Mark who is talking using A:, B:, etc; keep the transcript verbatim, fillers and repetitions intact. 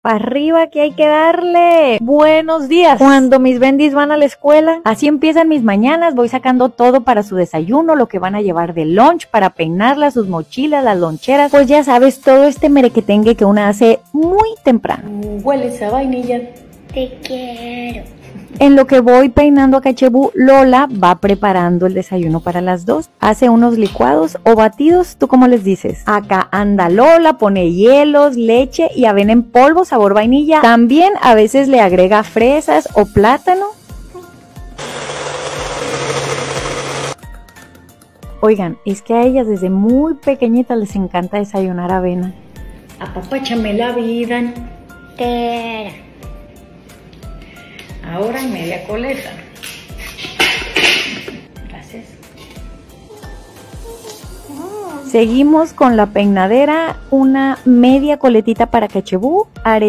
A: Para arriba que hay que darle. Buenos días. Cuando mis bendis van a la escuela, así empiezan mis mañanas. Voy sacando todo para su desayuno, lo que van a llevar de lunch, para peinarlas, sus mochilas, las loncheras. Pues ya sabes, todo este merequetengue que una hace muy temprano.
B: Hueles a vainilla.
C: Te quiero.
A: En lo que voy peinando a Cachebú, Lola va preparando el desayuno para las dos. Hace unos licuados o batidos, ¿tú cómo les dices? Acá anda Lola, pone hielos, leche y avena en polvo sabor vainilla. También a veces le agrega fresas o plátano. Oigan, es que a ellas desde muy pequeñitas les encanta desayunar avena.
B: Apapáchame la vida.
C: Tera.
B: Ahora en media coleta. Gracias.
A: Seguimos con la peinadera, una media coletita para Cachebú,